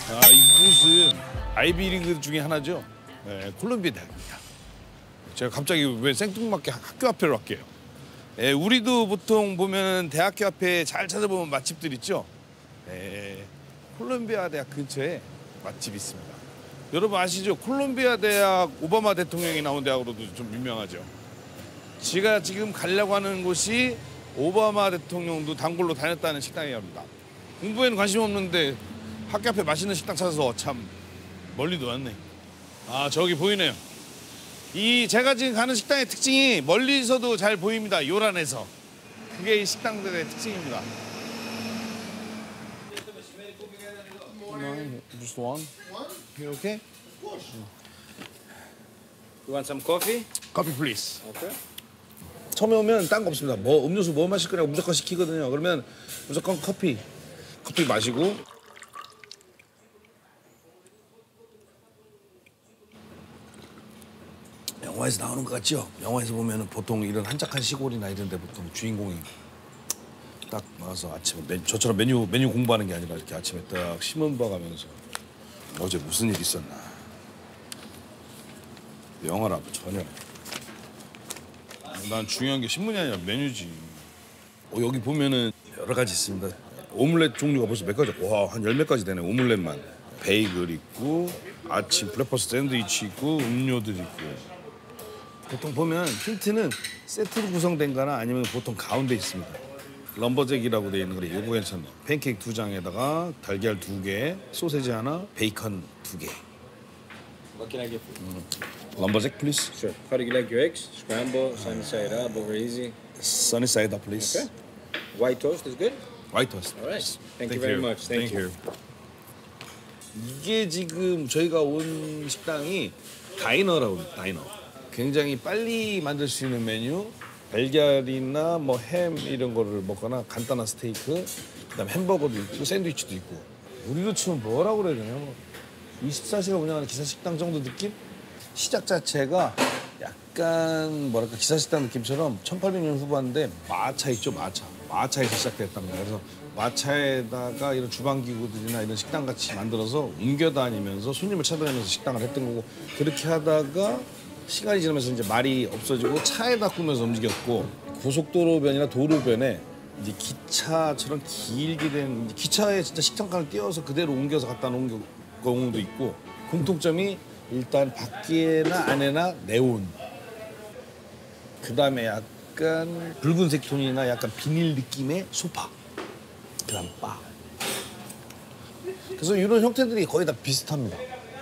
이곳은 아이비리그 중에 하나죠. 네, 콜롬비아 대학입니다. 제가 갑자기 왜 생뚱맞게 학교 앞에 왔게요. 우리도 보통 보면 대학교 앞에 잘 찾아보면 맛집들 있죠. 콜롬비아 대학 근처에 맛집이 있습니다. 여러분 아시죠? 콜롬비아 대학 오바마 대통령이 나온 대학으로도 좀 유명하죠. 제가 지금 가려고 하는 곳이 오바마 대통령도 단골로 다녔다는 식당이랍니다. 공부에는 관심 없는데 학교 앞에 맛있는 식당 찾아서 참 멀리도 왔네. 저기 보이네요. 제가 지금 가는 식당의 특징이 멀리서도 잘 보입니다. 요란해서. 그게 이 식당들의 특징입니다. Just one. You okay? Of course. You want some coffee? Coffee, please. Okay. 처음에 오면 딴 거 없습니다. 음료수 뭐 마실 거냐고 무조건 시키거든요. 그러면 무조건 커피 마시고. 영화에서 나오는 것 같죠? 영화에서 보면은 보통 이런 한적한 시골이나 이런 데 보통 주인공이 딱 나와서 아침에 저처럼 메뉴 공부하는 게 아니라 이렇게 아침에 딱 신문 봐가면서 어제 무슨 일 있었나. 영화라고 전혀. 난 중요한 게 신문이 아니라 메뉴지. 여기 보면은 여러 가지 있습니다. 오믈렛 종류가 벌써 몇 가지. 와, 한 10몇 가지 되네. 오믈렛만. 베이글 있고 아침 브레퍼스트 샌드위치 있고 음료들 있고. 보통 보면 힌트는 세트로 구성된 거나 아니면 보통 가운데 있습니다. 럼버잭이라고 되어 있는 거래. 이거 괜찮네. 팬케이크 2장에다가 달걀 2개, 소세지 하나, 베이컨 2개. What can I get for you? 럼버잭, please. Sure. How do you like your eggs? Scramble, sunny side up, over easy. Sunny side up, please. Okay. White toast is good? White toast. All right. Thank you very much. Thank you. 이게 지금 저희가 온 식당이 다이너라고 해요. 다이너. 굉장히 빨리 만들 수 있는 메뉴. 달걀이나 뭐 햄 이런 거를 먹거나 간단한 스테이크, 그다음에 햄버거도 있고 샌드위치도 있고. 우리로 치면 뭐라고 그래야 되냐? 24시간 운영하는 기사식당 정도 느낌? 시작 자체가 약간 뭐랄까 기사식당 느낌처럼 1800년 후반인데 마차 있죠, 마차. 마차에서 시작됐답니다. 그래서 마차에다가 이런 주방기구들이나 이런 식당 같이 만들어서 옮겨 다니면서 손님을 찾아다니면서 식당을 했던 거고, 그렇게 하다가 시간이 지나면서 이제 말이 없어지고 차에다 꾸면서 움직였고, 고속도로변이나 도로변에 이제 기차처럼 길게 된 기차에 진짜 식당칸을 띄워서 그대로 옮겨서 갖다 놓은 경우도 있고, 공통점이 일단 밖에나 안에나 네온, 그다음에 약간 붉은색 톤이나 약간 비닐 느낌의 소파, 그다음 바. 그래서 이런 형태들이 거의 다 비슷합니다.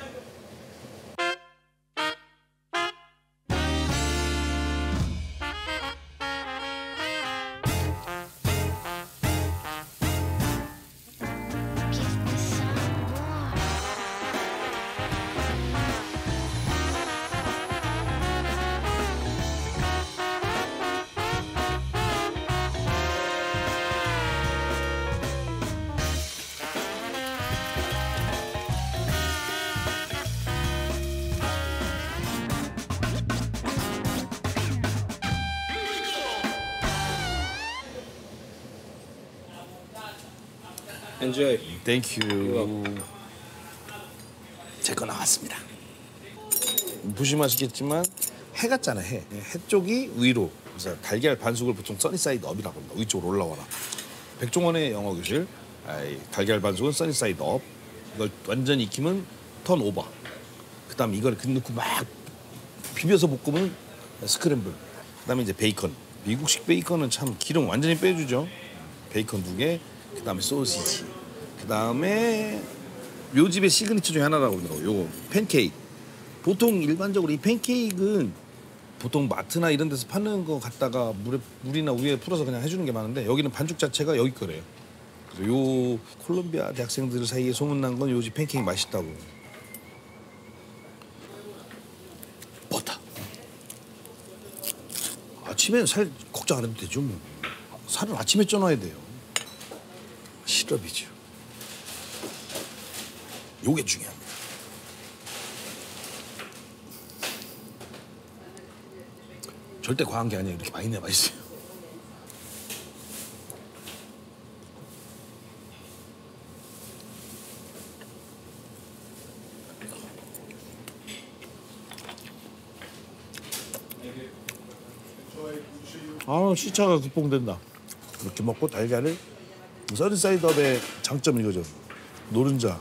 Enjoy. 땡큐. 제 거 나왔습니다. 보시면 해 같잖아, 해. 해 쪽이 위로. 그래서 달걀 반숙을 보통 써니사이드 업이라고 합니다. 위쪽으로 올라와라. 백종원의 영어 교실. 달걀 반숙은 써니사이드 업. 이걸 완전히 익히면 턴 오버. 그다음 이걸 넣고 막 비벼서 볶으면 스크램블. 그다음에 이제 베이컨. 미국식 베이컨은 참 기름 완전히 빼주죠. 베이컨 2개. 그다음에 소시지. 그다음에 요 집의 시그니처 중에 하나라고 합니다. 요 팬케이크. 보통 일반적으로 이 팬케이크는 보통 마트나 이런 데서 파는 거 갖다가 물이나 우유에 풀어서 그냥 해주는 게 많은데, 여기는 반죽 자체가 여기 거래요. 그래서 요 콜롬비아 대학생들 사이에 소문난 건 요 집 팬케이크 맛있다고. 버터. 아침엔 살 걱정 안 해도 되죠. 뭐. 살은 아침에 쪄놔야 돼요. 시럽이죠. 요게 중요합니다. 절대 과한 게 아니에요. 이렇게 많이 내야 맛있어요. 아, 시차가 극복된다. 이렇게 먹고 달걀을 써니사이드업의 장점은 이거죠. 노른자.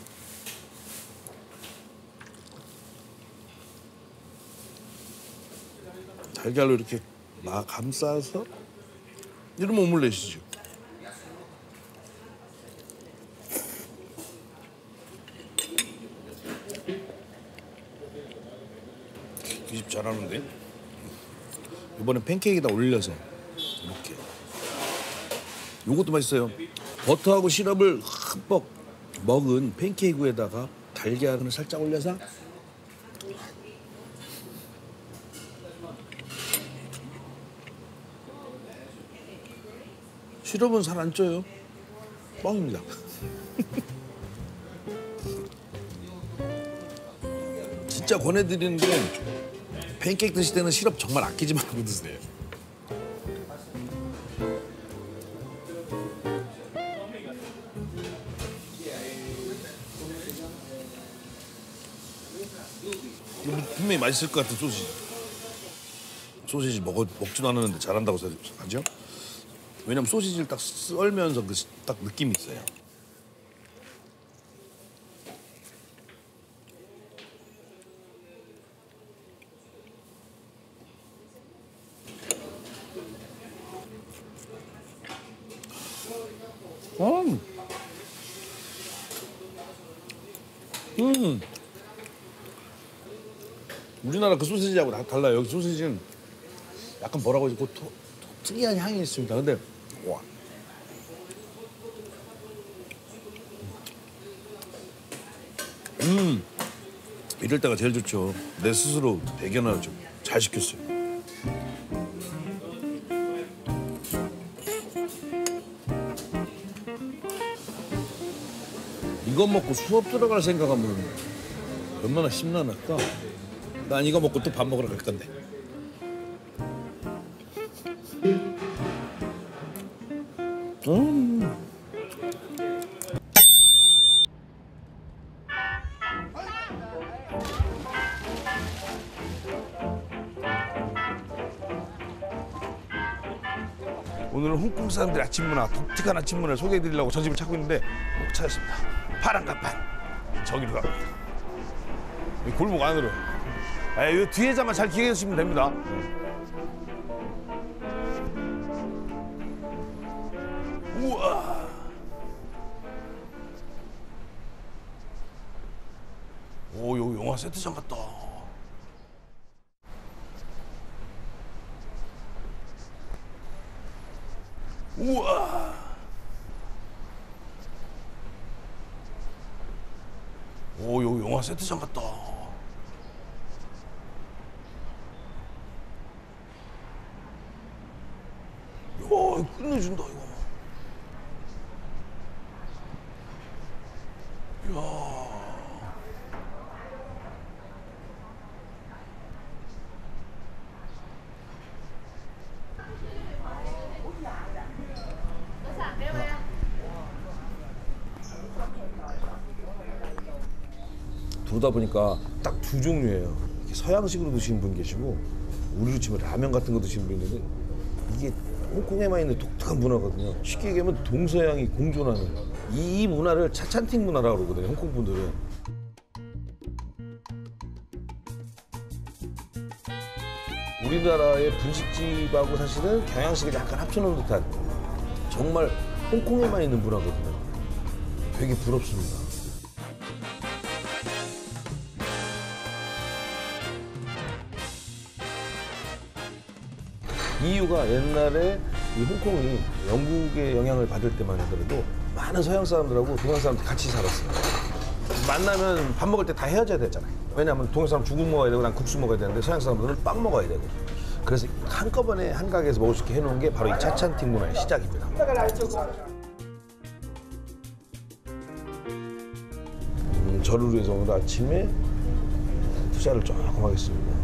달걀로 이렇게 막 감싸서 이러면 오믈렛이죠. 이 집 잘하는데? 이번에 팬케이크에다 올려서 이렇게. 요것도 맛있어요. 버터하고 시럽을 흠뻑 먹은 팬케이크에다가 달걀을 살짝 올려서 시럽은 살 안 쪄요. 뻥입니다. 진짜 권해드리는 게 팬케이크 드실 때는 시럽 정말 아끼지 말고 드세요. 이거 분명히 맛있을 것 같은 소시지. 소시지 먹지도 않았는데 잘한다고 하죠? 왜냐면 소시지를 딱 썰면서 딱 느낌이 있어요. 우리나라 그 소시지하고 다 달라요. 여기 소시지는 약간 뭐라고 하지? 특이한 향이 있습니다. 근데 와. 이럴 때가 제일 좋죠. 내 스스로 대견을 좀 잘 시켰어요. 이거 먹고 수업 들어갈 생각하면 얼마나 심란할까? 난 이거 먹고 또 밥 먹으러 갈 건데. 오늘은 홍콩 사람들의 아침 문화, 독특한 아침 문화를 소개해드리려고 저 집을 찾고 있는데 못 찾았습니다. 파란 간판 저기로 갑니다. 이 골목 안으로. 이 뒤에 자만 잘 기억해 주시면 됩니다. 우와. 오, 여기 영화 세트장 같다. 우와. 오, 여기 영화 세트장 같다. 야, 이거 끝내준다, 이거. 이야. 그러다 보니까 딱 두 종류예요. 이렇게 서양식으로 드시는 분 계시고 우리로 치면 라면 같은 거 드시는 분이 있는데 이게 홍콩에만 있는 독특한 문화거든요. 쉽게 얘기하면 동서양이 공존하는 이 문화를 차찬팅 문화라고 그러거든요. 홍콩 분들은. 우리나라의 분식집하고 사실은 경양식을 약간 합쳐놓은 듯한 정말 홍콩에만 있는 문화거든요. 되게 부럽습니다. 이유가 옛날에 이 홍콩이 영국의 영향을 받을 때만 하더라도 많은 서양 사람들하고 동양 사람들이 같이 살았어요. 만나면 밥 먹을 때 다 헤어져야 되잖아요. 왜냐하면 동양 사람 죽을 먹어야 되고 난 국수 먹어야 되는데 서양 사람들은 빵 먹어야 되고. 그래서 한꺼번에 한 가게에서 먹을 수 있게 해놓은 게 바로 이 차찬팅 문화의 시작입니다. 저를 위해서 오늘 아침에 투자를 조금 하겠습니다.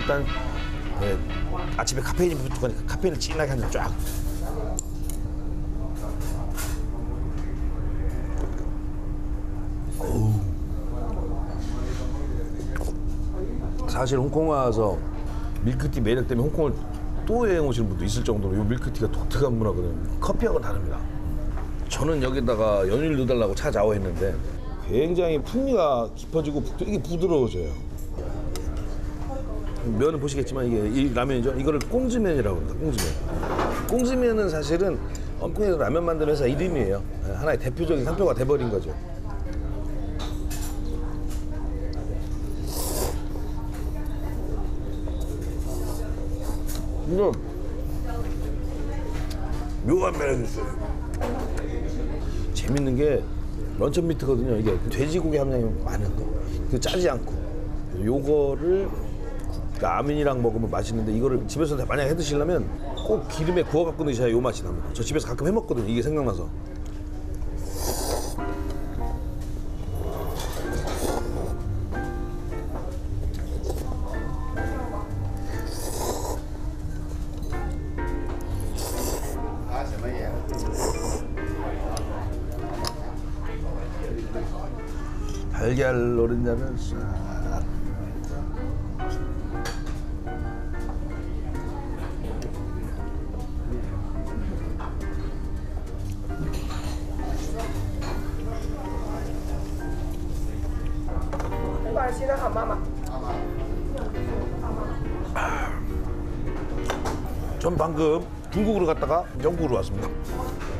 일단 아침에 카페인이 부족하니까 카페인을 진하게 한 잔 쫙. 사실 홍콩 와서 밀크티 매력 때문에 홍콩을 또 여행 오시는 분도 있을 정도로 이 밀크티가 독특한 문화거든요. 커피하고는 다릅니다. 저는 여기다가 연유를 넣어달라고 찾아오했는데 굉장히 풍미가 깊어지고 이게 부드러워져요. 면은 보시겠지만 이게 이 라면이죠. 이거를 꽁지면이라고 합니다. 꽁지면. 꽁지면은 사실은 홍콩에서 라면 만드는 회사 이름이에요. 하나의 대표적인 상표가 돼버린 거죠. 이거 묘한 매력이 있어요. 재밌는 게 런천 미트거든요. 이게 돼지고기 함량이 많은 거. 그 짜지 않고. 요거를 라면이랑 먹으면 맛있는데 이거를 집에서 만약에 해 드시려면 꼭 기름에 구워 갖고 드셔야 요 맛이 납니다. 저 집에서 가끔 해 먹거든요. 이게 생각나서. 달걀 노른자를 싹. 전 방금 중국으로 갔다가 영국으로 왔습니다.